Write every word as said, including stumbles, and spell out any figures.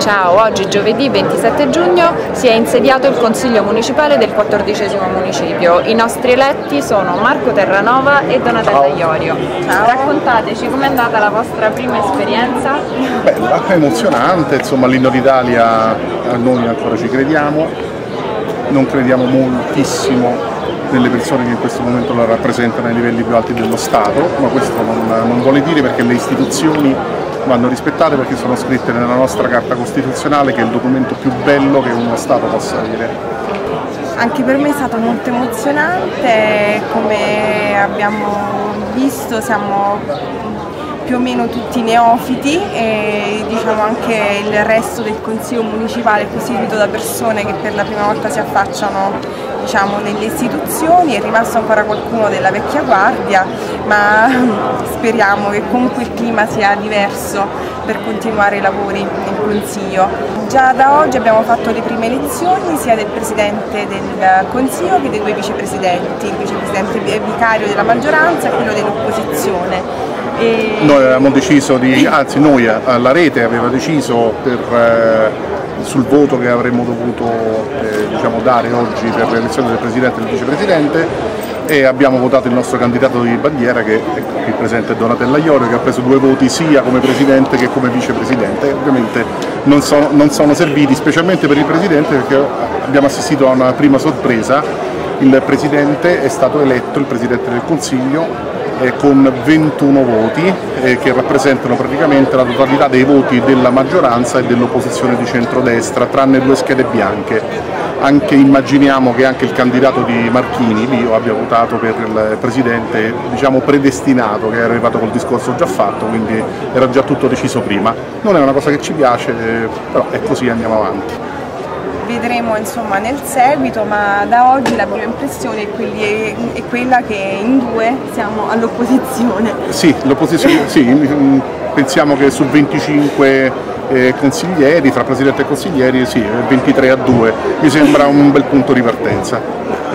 Ciao, oggi giovedì ventisette giugno si è insediato il Consiglio Municipale del quattordicesimo municipio. I nostri eletti sono Marco Terranova e Donatella Iorio. Ciao. Raccontateci com'è andata la vostra prima esperienza? Beh, è emozionante, insomma l'Inno d'Italia a noi ancora ci crediamo, non crediamo moltissimo nelle persone che in questo momento la rappresentano ai livelli più alti dello Stato, ma questo non, non vuole dire perché le istituzioni vanno rispettate, perché sono scritte nella nostra Carta Costituzionale, che è il documento più bello che uno Stato possa avere. Anche per me è stato molto emozionante, come abbiamo visto siamo più o meno tutti neofiti e diciamo anche il resto del Consiglio Municipale è costituito da persone che per la prima volta si affacciano diciamo, nelle istituzioni. È rimasto ancora qualcuno della vecchia guardia, ma speriamo che comunque il clima sia diverso per continuare i lavori nel Consiglio. Già da oggi abbiamo fatto le prime elezioni sia del Presidente del Consiglio che dei due vicepresidenti, il vicepresidente vicario della maggioranza e quello dell'opposizione. E... Noi avevamo deciso di, anzi noi, la rete aveva deciso per, eh, sul voto che avremmo dovuto eh, diciamo, dare oggi per l'elezione del Presidente e del Vicepresidente, e abbiamo votato il nostro candidato di bandiera, che è qui presente, Donatella Iorio, che ha preso due voti sia come Presidente che come Vicepresidente. Ovviamente non sono, non sono serviti, specialmente per il Presidente, perché abbiamo assistito a una prima sorpresa. Il Presidente è stato eletto, il Presidente del Consiglio, eh, con ventuno voti eh, che rappresentano praticamente la totalità dei voti della maggioranza e dell'opposizione di centrodestra, tranne due schede bianche. Anche immaginiamo che anche il candidato di Marchini, io abbia votato per il Presidente diciamo predestinato, che era arrivato col discorso già fatto, quindi era già tutto deciso prima. Non è una cosa che ci piace, eh, però è così, andiamo avanti. Vedremo insomma nel seguito, ma da oggi la prima impressione è, quelli, è quella che in due siamo all'opposizione. Sì, l'opposizione, sì, pensiamo che su venticinque eh, consiglieri, tra Presidente e consiglieri, sì, ventitré a due, mi sembra un bel punto di partenza.